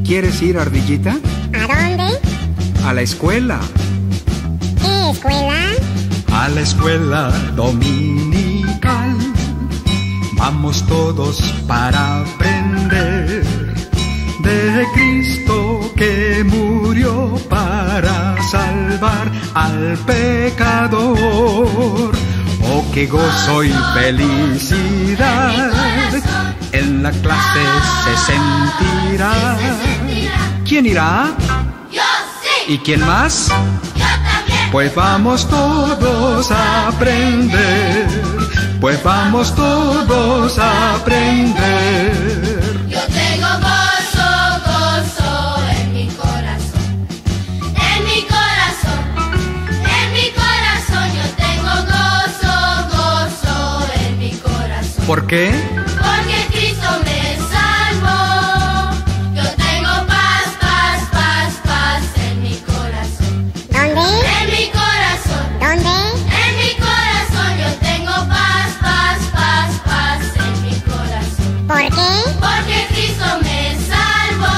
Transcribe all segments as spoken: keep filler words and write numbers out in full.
¿Quieres ir, ardillita? ¿A dónde? A la escuela. ¿Qué escuela? A la escuela dominical. Vamos todos para aprender de Cristo que murió para salvar al pecador. Oh, qué gozo y felicidad en la clase se sentirá. ¿Quién irá? Yo sí. ¿Y quién más? Yo también. Pues vamos todos a aprender. Pues vamos todos a aprender. Yo tengo gozo, gozo en mi corazón. En mi corazón, en mi corazón. Yo tengo gozo, gozo en mi corazón. ¿Por qué? Porque Cristo me salvó. Yo tengo paz, paz, paz, paz en mi corazón. ¿Dónde? En mi corazón. ¿Dónde? En mi corazón yo tengo paz, paz, paz, paz en mi corazón. ¿Por qué? Porque Cristo me salvó.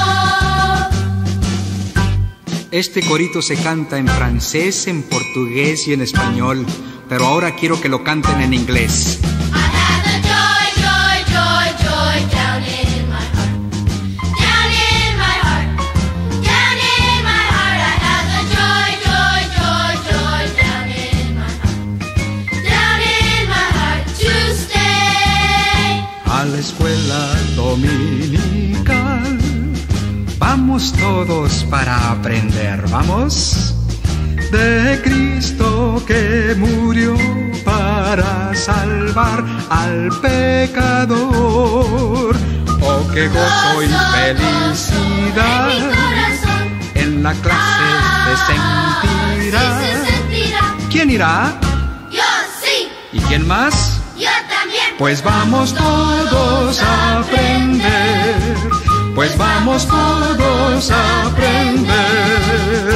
Este corito se canta en francés, en portugués y en español, pero ahora quiero que lo canten en inglés. I have the joy, joy, joy, joy down in my heart. Down in my heart. Down in my heart. I have the joy, joy, joy, joy down in my heart. Down in my heart to stay. A la escuela dominical vamos todos para aprender, ¿vamos? De Cristo que murió para salvar al pecador. Oh, qué gozo y felicidad En mi corazón. en la clase se sentirá. Sí se sentirá. ¿Quién irá? Yo sí. ¿Y quién más? Yo también. Pues vamos todos a aprender. Pues vamos todos a aprender.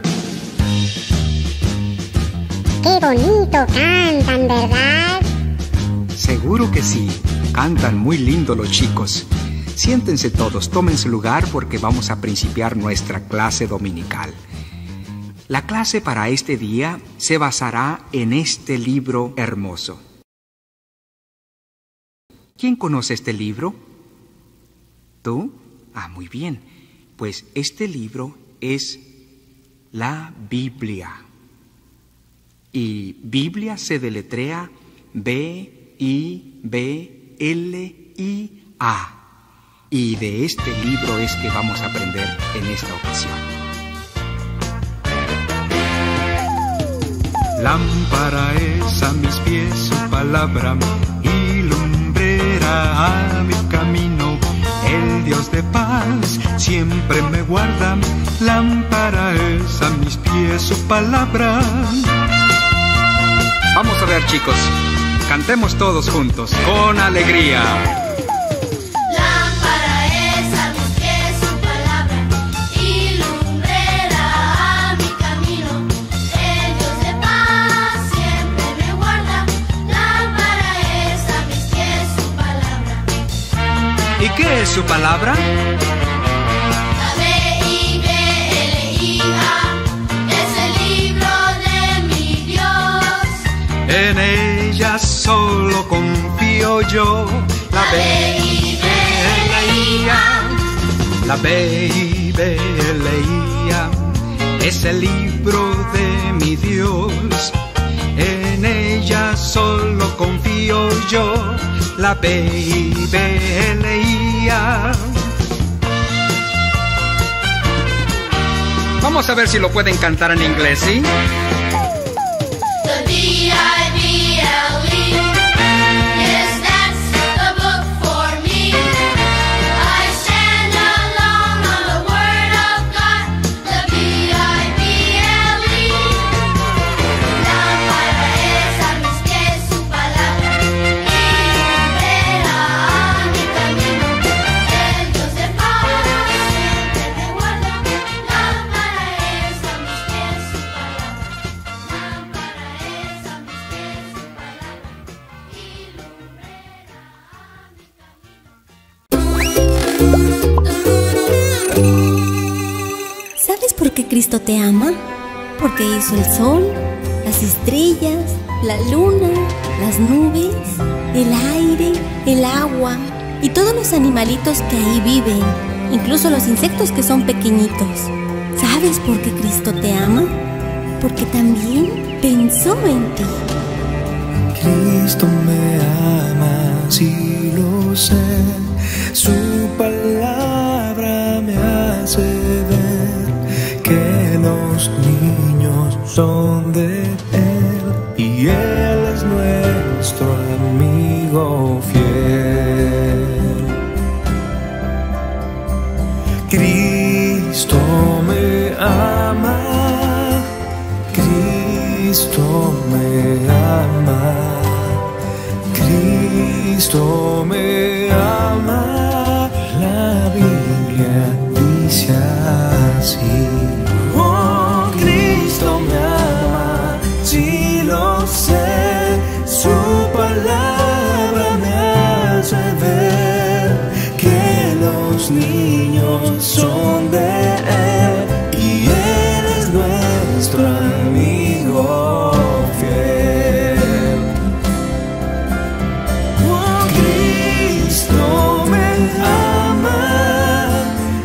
Qué bonito cantan, ¿verdad? Seguro que sí. Cantan muy lindo los chicos. Siéntense todos, tomen su lugar porque vamos a principiar nuestra clase dominical. La clase para este día se basará en este libro hermoso. ¿Quién conoce este libro? ¿Tú? Ah, muy bien. Pues este libro es la Biblia. Y Biblia se deletrea B I B L I A. Y de este libro es que vamos a aprender en esta ocasión. Lámpara es a mis pies su palabra y lumbrera a mi camino. El Dios de paz siempre me guarda. Lámpara es a mis pies su palabra. Vamos a ver, chicos. Cantemos todos juntos, con alegría. Lámpara es a mis pies su palabra y lumbrera a mi camino. El Dios de paz siempre me guarda. Lámpara es a mis pies su palabra. ¿Y qué es su palabra? La B I B L I A es el libro de mi Dios. En ella solo confío yo. La B I B L I A. La B I B L I A es el libro de mi Dios. En ella solo confío yo. La B I B L I A. Vamos a ver si lo pueden cantar en inglés, ¿sí? The B I B L E, yes, that's the book for me. I stand alone on the Word of God. The B I B L E. Lámpara es a mis pies su palabra y lumbrera a mi camino. El Dios de paz siempre me guarda. Lámpara es a mis pies su palabra. que Cristo te ama? Porque hizo el sol, las estrellas, la luna, las nubes, el aire, el agua y todos los animalitos que ahí viven, incluso los insectos que son pequeñitos. ¿Sabes por qué Cristo te ama? Porque también pensó en ti. Cristo me ama, sí lo sé. Su palabra me hace ver que los niños son de Él y Él es nuestro amigo fiel. Cristo me ama, Cristo me ama, Cristo me ama, la Biblia dice así. Oh, Cristo me ama, sí lo sé, su palabra me hace ver que los niños son de Él y Él es nuestro amigo fiel. Oh, Cristo me ama,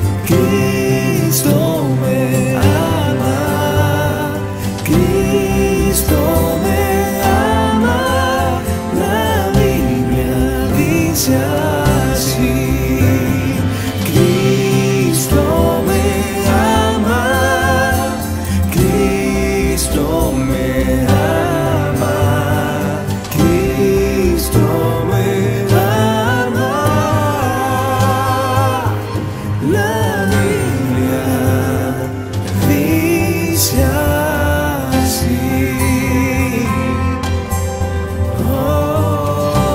Cristo me ama, Cristo me ama, la Biblia dice así. Cristo me ama, Cristo me ama, Cristo me ama, la Biblia dice así. Oh,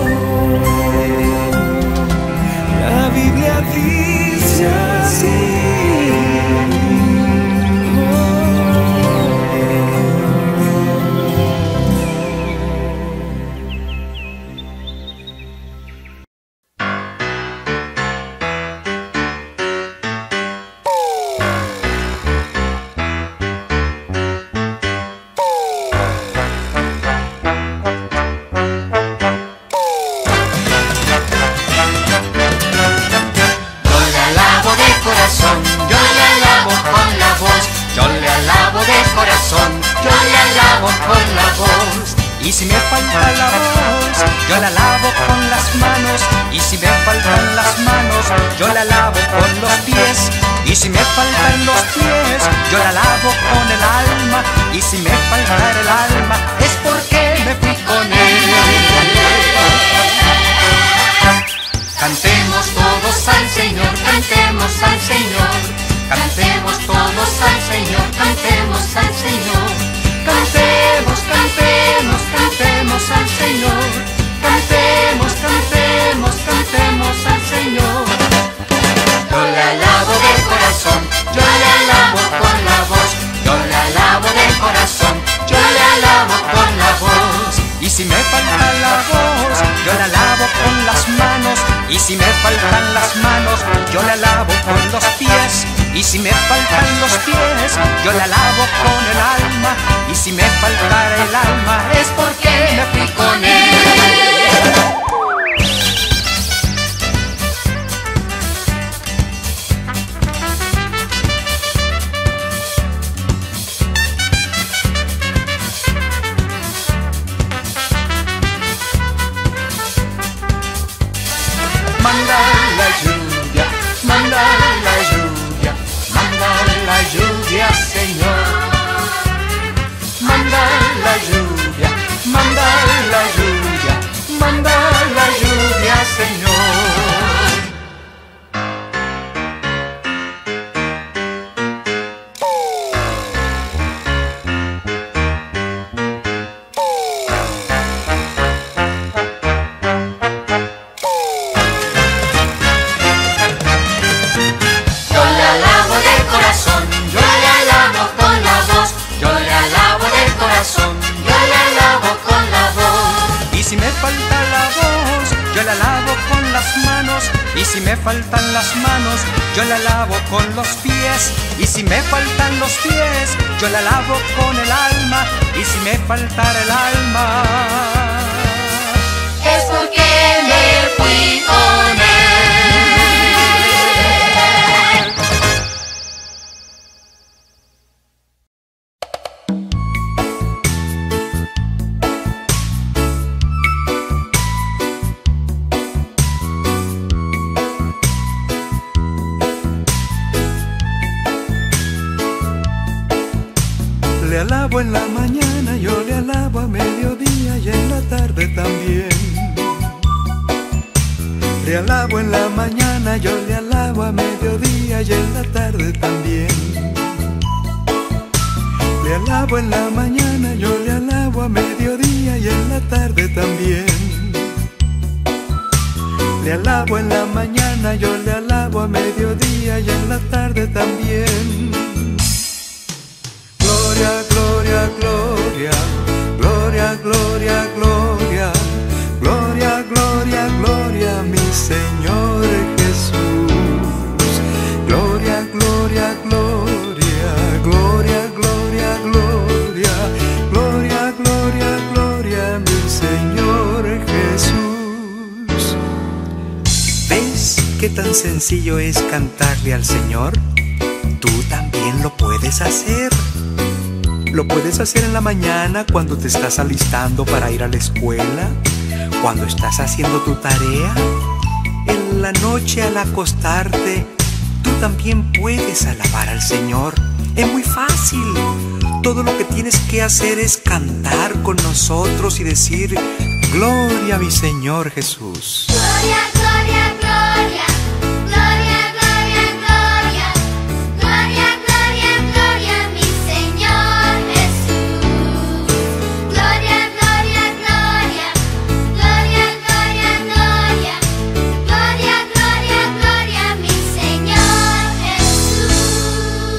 la Biblia dice así. Y si me falta la voz, yo la lavo con las manos. Y si me faltan las manos, yo la lavo con los pies. Y si me faltan los pies, yo la lavo con el alma. Y si me falta el alma, es porque me fui con él. Cantemos todos al Señor, cantemos al Señor. Cantemos todos al Señor, cantemos al Señor. Cantemos, cantemos, cantemos al Señor. Cantemos, cantemos, cantemos al Señor. Yo la alabo del corazón, yo la alabo con la voz. Yo la alabo del corazón, yo la alabo con la voz. Y si me falta la voz, yo la lavo con las manos. Y si me faltan las manos, yo la lavo con los pies. Y si me faltan los pies, yo la lavo con el alma. Y si me faltara el alma, es porque me fui con él. Manda la lluvia, manda la lluvia, manda la lluvia, Señor. Manda la lluvia, manda la lluvia, si me faltan las manos, yo la lavo con los pies. Y si me faltan los pies, yo la lavo con el alma. Y si me faltara el alma, es porque me fui con él. Le alabo en la mañana, yo le alabo a mediodía y en la tarde también. Le alabo en la mañana, yo le alabo a mediodía y en la tarde también. Le alabo en la mañana, yo le alabo a mediodía y en la tarde también. Le alabo en la mañana, yo le alabo a mediodía y en la tarde también. Gloria, gloria, gloria, gloria, gloria, gloria, gloria, gloria, gloria, mi Señor Jesús. Gloria, gloria, gloria, gloria, gloria, gloria, gloria, gloria, gloria, mi Señor Jesús. ¿ves qué tan sencillo es cantarle al Señor? Tú también lo puedes hacer. Lo puedes hacer en la mañana cuando te estás alistando para ir a la escuela, cuando estás haciendo tu tarea, en la noche al acostarte. Tú también puedes alabar al Señor. Es muy fácil. Todo lo que tienes que hacer es cantar con nosotros y decir: gloria a mi Señor Jesús. Gloria, gloria, gloria. Gloria, gloria, gloria. Gloria, gloria, gloria, mi Señor Jesús. Gloria, gloria, gloria. Gloria, gloria, gloria. Gloria, gloria, gloria, mi Señor Jesús.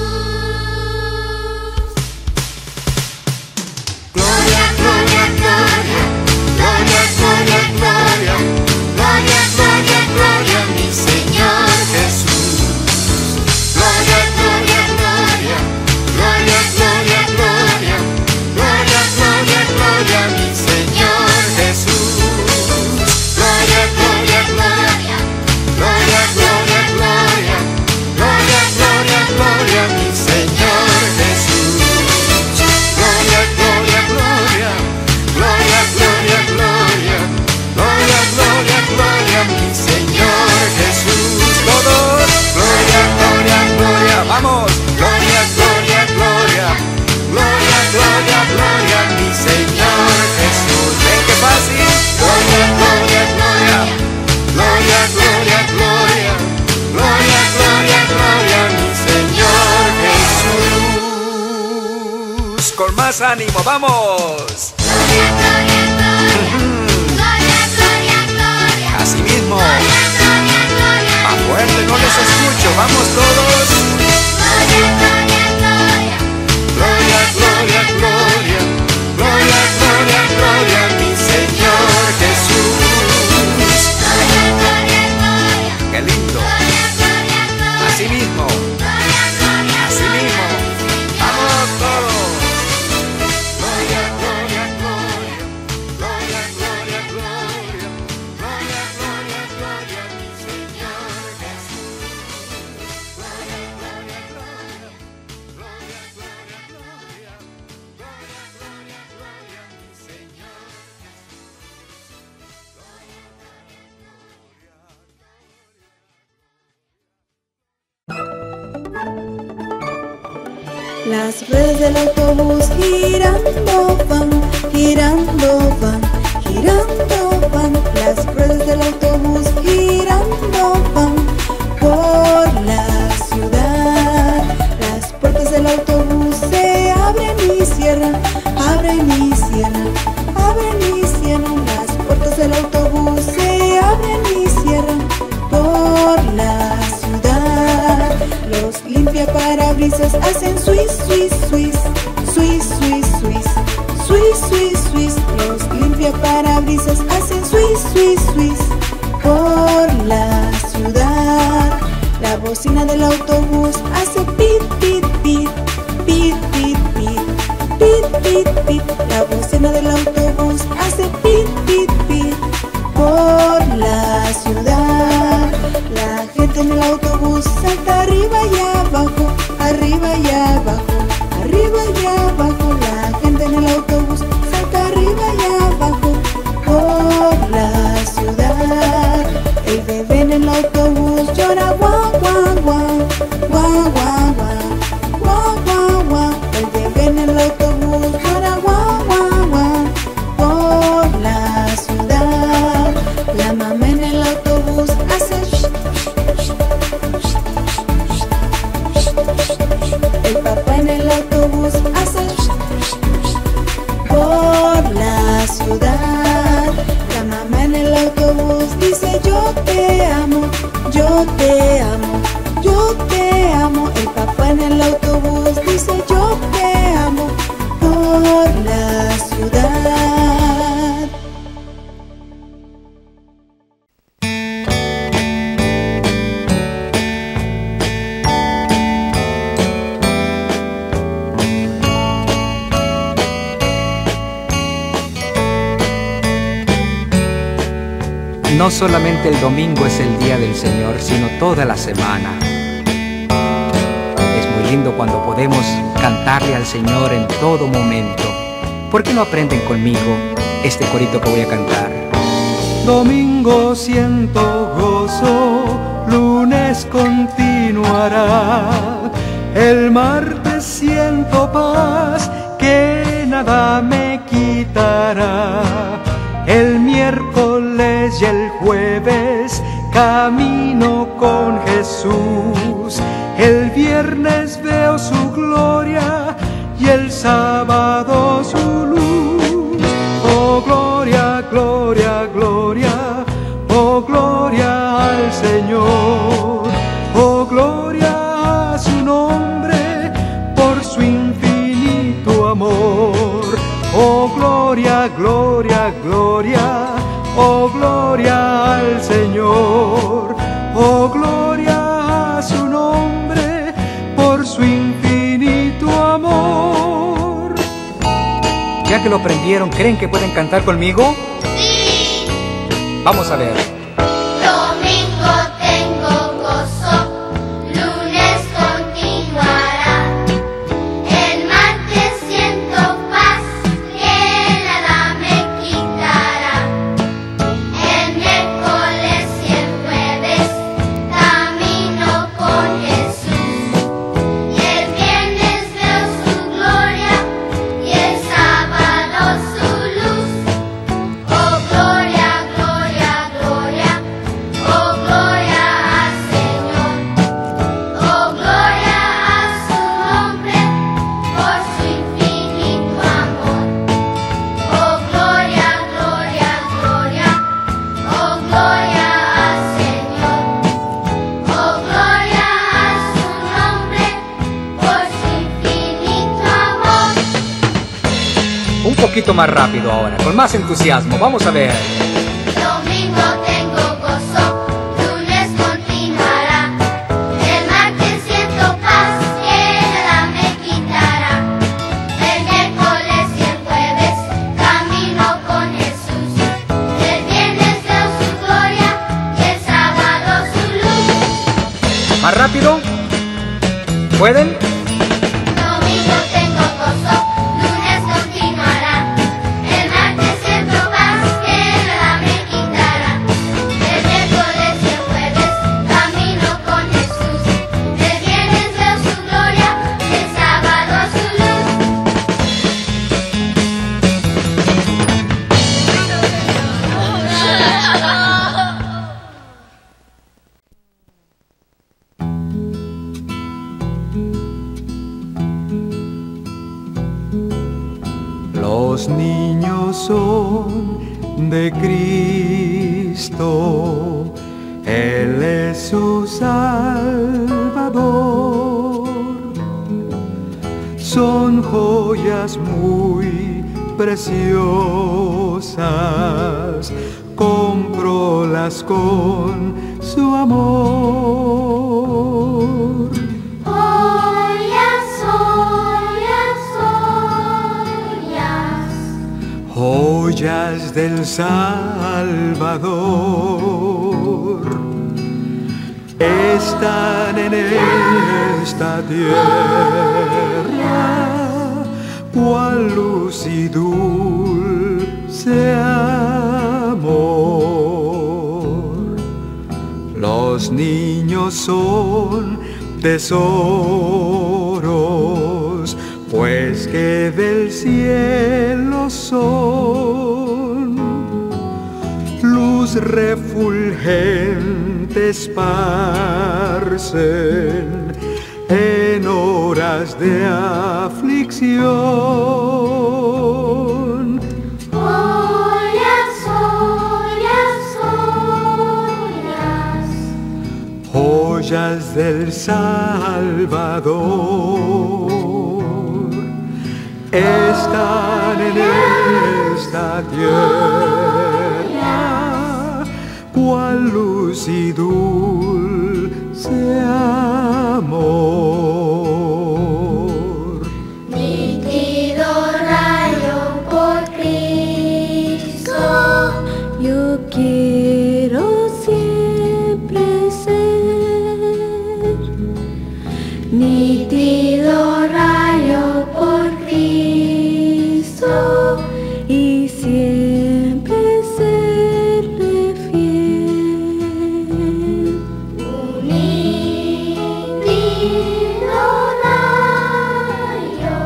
Gloria, gloria, gloria. Gloria, gloria, gloria. Gloria, gloria, gloria, mi Señor Jesús. Gloria, gloria, gloria. Gloria, gloria, gloria. Gloria, gloria, gloria, mi Señor Jesús. Gloria, gloria, gloria. Gloria, gloria, gloria. Gloria, gloria, gloria, mi Señor Jesús. Gloria, gloria, gloria. Gloria, gloria, gloria. Gloria, gloria, gloria, mi Señor Jesús. Todos, gloria, gloria, gloria, vamos. Gloria, gloria, gloria. Gloria, gloria, gloria, mi Señor Jesús. ¿Ven qué fácil? Gloria, gloria, gloria. Gloria, gloria, gloria. Gloria, gloria, gloria, mi Señor Jesús. Con más ánimo, vamos. Gloria, gloria, gloria. Gloria, gloria, gloria. Así mismo. Gloria, gloria, gloria. Más fuerte, no les escucho. Vamos todos. Gloria, gloria, gloria. Gloria, gloria, gloria. Gloria, gloria, gloria, mi Señor Jesús. Gloria, gloria, gloria. Qué lindo. Gloria, gloria, gloria. Así mismo. Gloria, gloria, Así mismo. gloria. Vamos todos. Gloria, gloria, gloria. Gloria, gloria, gloria. Gloria, gloria, gloria, mi Señor Jesús. Gloria, gloria, gloria. Gloria, gloria, gloria. Gloria, gloria, gloria, mi Señor Las ruedas del autobús girando van, girando van, girando van. Las ruedas del autobús girando van por la ciudad. Las puertas del autobús se abren y cierran, abren y cierran, abren y cierran. Las puertas del autobús se abren y cierran por la ciudad. Los limpiaparabrisas hacen swish, swish, swish, swish, swish, swish, swish, swish, swish. Los limpiaparabrisas hacen swish, swish, swish por la ciudad. bocina del autobús hace pit, pit, pit, pit, pit, pit, pit, pit, pit. La bocina del autobús hace pit, pit, pit por la ciudad. La gente en el autobús salta arriba y abajo, arriba y abajo, arriba y abajo. La gente en el autobús salta arriba y abajo por la ciudad. El bebé en el autobús llora guau, guau, guau, guau, guau, guau, guau, guau, guau. El bebé en el autobús llora guau, guau, guau por la ciudad. La mamá en el autobús hace shh, shh, shh, shh. El papá en el autobús hace shh, shh, shh, por la ciudad. La mamá en el autobús dice yo te amo, yo te amo, yo te amo. El papá en el autobús dice yo te amo por la ciudad. No solamente el domingo es el día del Señor, sino toda la semana. Es muy lindo cuando podemos cantarle al Señor en todo momento. ¿Por qué no aprenden conmigo este corito que voy a cantar? Domingo siento gozo, lunes continuará. El martes siento paz que nada me quitará. El miércoles y el jueves camino con Jesús. El viernes veo su gloria y el sábado su luz. Oh gloria, gloria, gloria, oh gloria al Señor. Oh gloria a su nombre por su infinito amor. Oh gloria, gloria, gloria, oh gloria al Señor. Oh gloria a su nombre por su infinito amor. Ya que lo aprendieron, ¿creen que pueden cantar conmigo? Sí. Vamos a ver. Domingo tengo gozo, lunes continuará. El martes siento paz que nada me quitará. El miércoles y el jueves camino con Jesús. Y el viernes veo su gloria y el sábado su luz. Oh gloria, gloria, gloria, oh gloria al Señor. Oh gloria a su nombre por su infinito amor. Oh gloria, gloria, gloria, oh gloria al Señor. Oh gloria a su nombre por su infinito amor. Un poquito más rápido ahora, con más entusiasmo. Vamos a ver. Domingo tengo gozo, lunes continuará. El martes siento paz que nada me quitará. El miércoles y el jueves camino con Jesús. El viernes veo su gloria y el sábado su luz. ¿Más rápido? ¿Pueden? Domingo tengo gozo, lunes continuará. El martes siento paz que nada me quitará. El miércoles y el jueves camino con Jesús. El viernes veo su gloria y el sábado su luz. Los niños son de Cristo, Él es su Salvador. Son joyas muy preciosas, cómprolas con su amor. Ollas, ollas, ollas. Joyas del Salvador están en esta tierra, cual luz y dulce amor. Los niños son tesoros, pues que del cielo son, luz refulgente esparcen en horas de aflicción. Ollas, ollas, ollas. Joyas del Salvador están en esta tierra, cual luz y dulce amor. Nítido rayo por Cristo, Yo quiero siempre ser nítido rayo por Cristo, y siempre serle fiel. nítido rayo,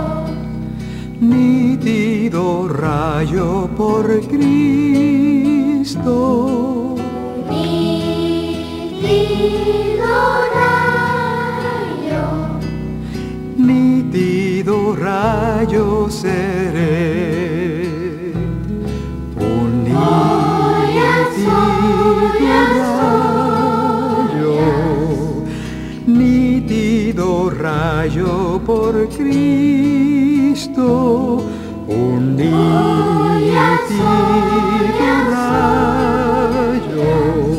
Nítido rayo por Cristo, nítido rayo, nítido rayo seré. Un nítido rayo, nítido rayo por Cristo, un nítido rayo,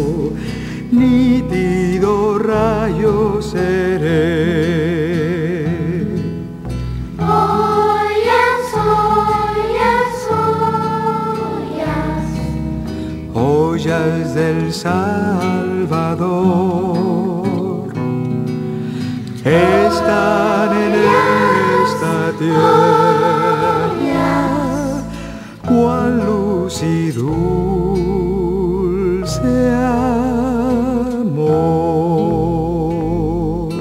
nítido rayo seré. ollas, ollas, ollas. Joyas del Salvador están en esta tierra, cual luz y dulce amor.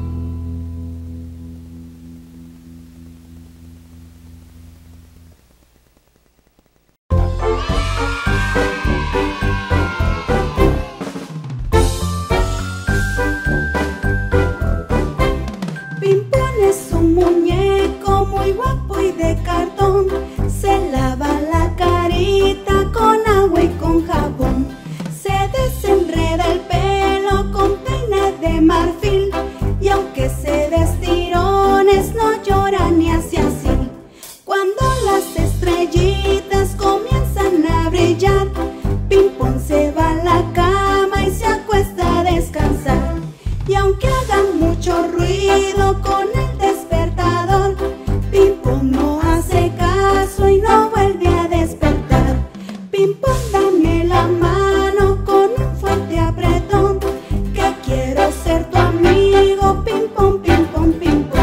Pimpón es un muñeco muy guapo y de cartón. Se lava la carita con agua y con jabón. Se desenreda el pelo con peine de marfil. Y aunque se des tirones no llora ni hace así. Cuando las estrellitas comienzan a brillar, Pimpón se va a la cama y se acuesta a descansar. Y aunque haga mucho ruido con el despertador, Pimpón no hace caso y no vuelve a despertar. Pimpón, dame la mano con un fuerte apretón, que quiero ser tu amigo. Pimpón, Pimpón, Pimpón.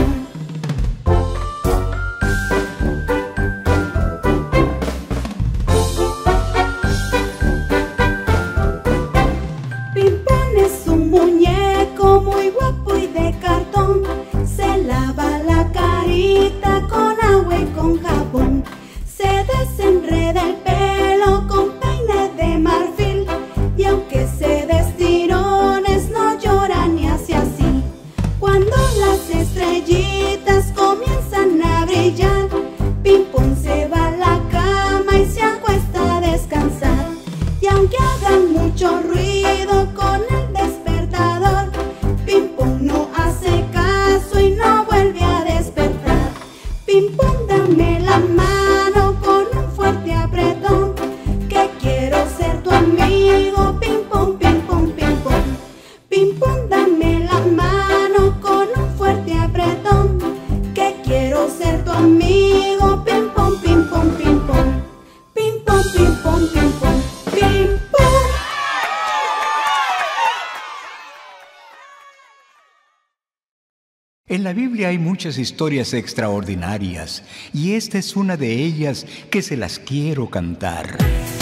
Pimpón es un muñeco muy guapo y de cartón. Se lava la carita con agua y con jabón. Se desenreda el pelo con peine de marfil. Y aunque se des tirones no llora ni hace así. Cuando En la Biblia hay muchas historias extraordinarias y esta es una de ellas que se las quiero cantar.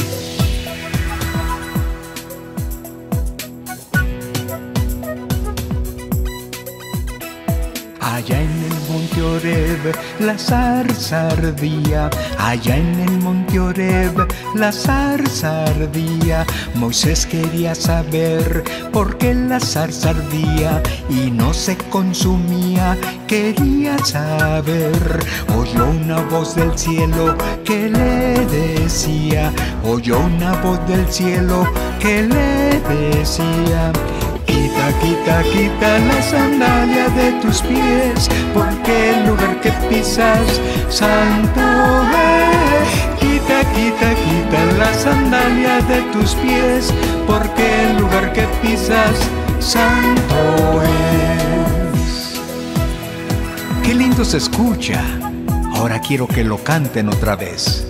Allá en el monte Oreb la zarza ardía, allá en el monte Oreb la zarza ardía. Moisés quería saber por qué la zarza ardía y no se consumía, quería saber. Oyó una voz del cielo que le decía, oyó una voz del cielo que le decía: quita, quita, quita la sandalia de tus pies, porque el lugar que pisas santo es. Quita, quita, quita la sandalia de tus pies, porque el lugar que pisas santo es. Qué lindo se escucha. Ahora quiero que lo canten otra vez.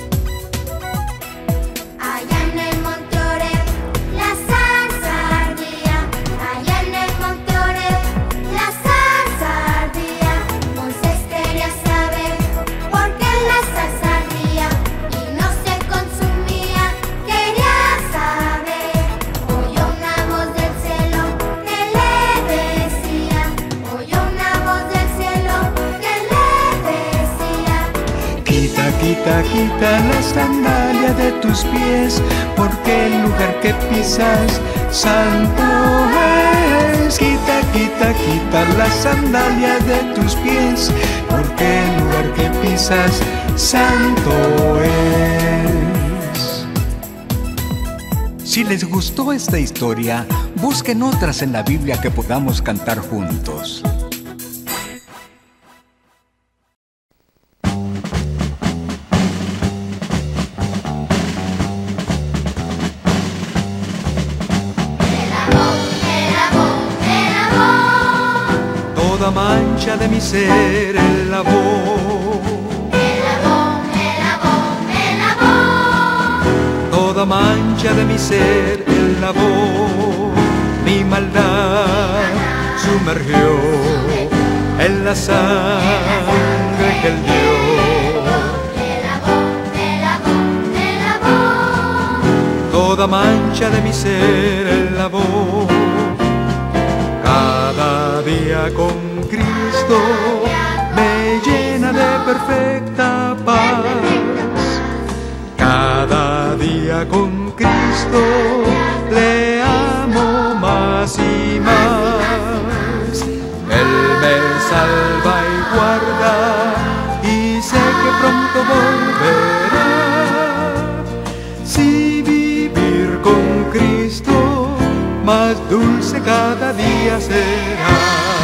Quita, quita la sandalia de tus pies, porque el lugar que pisas santo es. Quita, quita, quita la sandalia de tus pies, porque el lugar que pisas santo es. Si les gustó esta historia, busquen otras en la Biblia que podamos cantar juntos. Toda mancha de mi ser él lavó, Me lavó, me lavó, me lavó. toda mancha de mi ser él lavó, mi maldad sumergió en la sangre que él dio. Me lavó, me lavó, me lavó. Toda mancha de mi ser él lavó, cada día con Cristo me llena de perfecta paz. Cada día con Cristo le amo más y más. Él me salva y guarda y sé que pronto volverá. Si vivir con Cristo más dulce cada día será.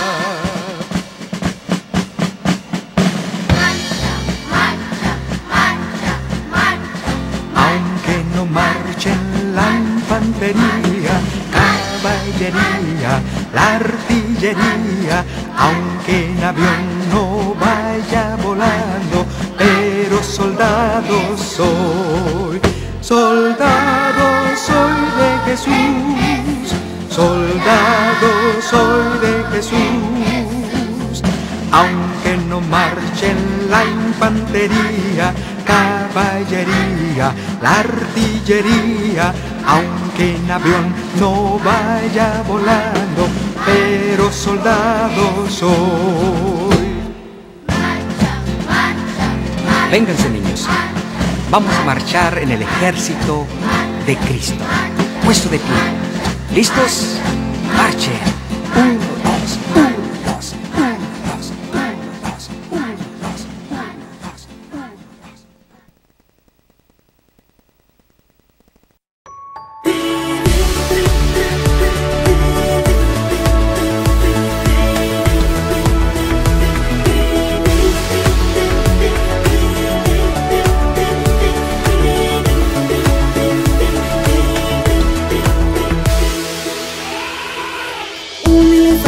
Caballería, la artillería, aunque en avión no vaya volando, pero soldado soy, soldado soy de Jesús, soldado soy de Jesús. Aunque no marche en la infantería, caballería, la artillería, aunque en avión no vaya volando, pero soldado soy. Vénganse, niños, vamos a marchar en el ejército de Cristo. Puesto de pie. ¿Listos? Marchen. Uno, dos, uno, dos, uno, dos, uno, dos, uno, dos, uno, dos, uno, dos. Un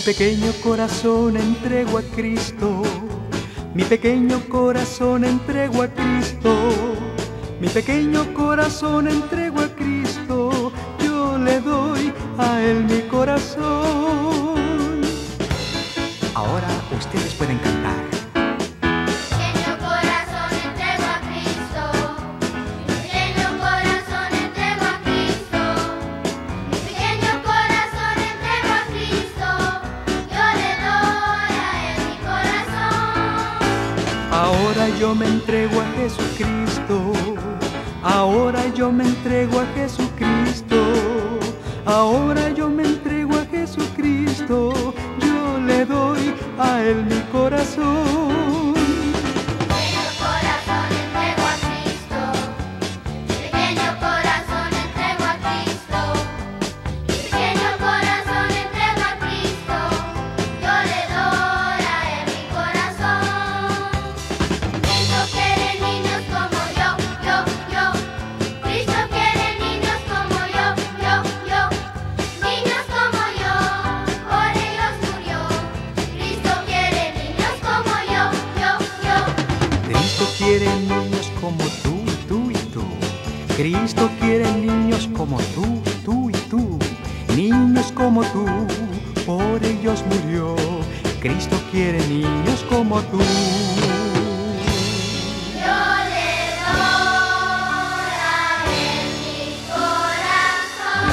pequeño corazón entrego a Cristo, mi pequeño corazón entrego a Cristo, mi pequeño corazón entrego a Cristo, yo le doy a Él mi corazón. Ahora ustedes pueden cantar. Pequeño corazón entrego a Cristo, mi pequeño corazón entrego a Cristo, mi pequeño corazón entrego a Cristo, yo le doy a Él mi corazón. Ahora yo me entrego a Jesucristo, ahora yo me entrego a Jesucristo, ahora yo me entrego a Jesucristo, yo le doy a Él mi corazón. Pequeño corazón entrego a Cristo, mi pequeño corazón entrego a Cristo, mi pequeño corazón entrego a Cristo, yo le doy a Él mi corazón. Cristo quiere niños como yo, yo, yo. Cristo quiere niños como yo, yo, yo. Niños como yo, por ellos murió. Cristo quiere niños como yo, yo, yo. Cristo quiere niños como tú y tú y tú. Cristo quiere niños como tú, tú y tú. Niños como tú, por ellos murió. Cristo quiere niños como tú. Yo le doy a Él mi corazón.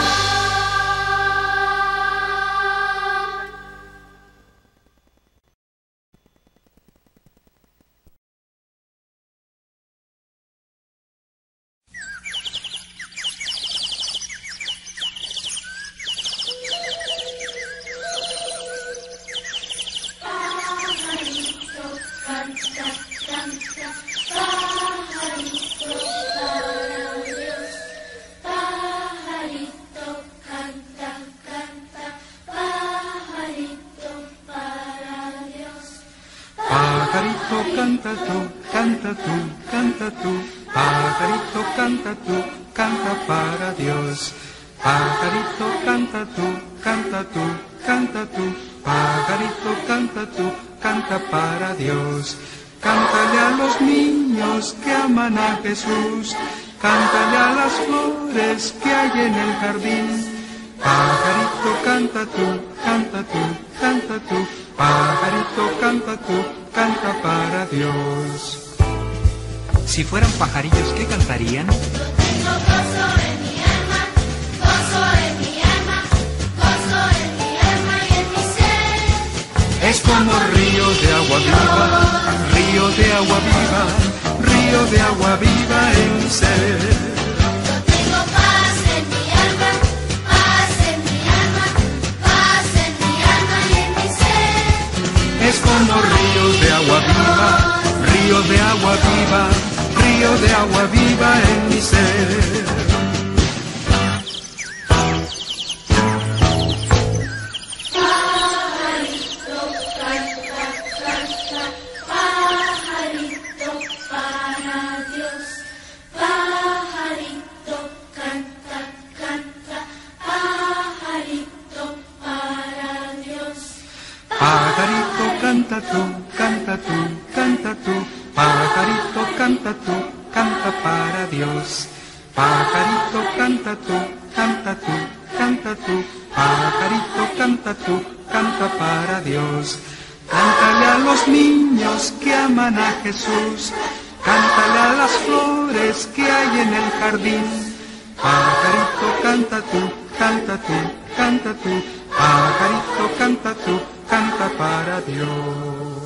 Pajarito canta, canta, pajarito para Dios. Pajarito canta tú, canta tú, canta tú. Pajarito canta tú, canta para Dios. Pajarito canta tú, canta tú, canta tú. Pajarito canta tú, canta para Dios. Cántale a los niños que aman a Jesús. Cántale a las flores que hay en el jardín. Pajarito canta tú, canta tú, canta tú. Pajarito canta tú, canta para Dios. Si fueran pajarillos, ¿qué cantarían? Tengo gozo en mi alma, gozo en mi alma, gozo en mi alma y en mi ser. Es como río de agua viva, río de agua viva, río de agua viva en mi ser. Yo tengo paz en mi alma, paz en mi alma, paz en mi alma y en mi ser. Es como río de agua viva, río de agua viva, río de agua viva en mi ser. Pajarito canta, canta, pajarito para Dios. Pajarito canta, canta, pajarito para Dios. Pajarito canta tú, canta tú, canta tú. Pajarito canta tú, canta para Dios. Pajarito canta tú, canta tú, canta tú. Pajarito canta tú, canta para Dios. Cántale a los niños que aman a Jesús. Cántale a las flores que hay en el jardín. Pajarito canta tú, canta tú, canta tú. Pajarito canta tú, canta para Dios.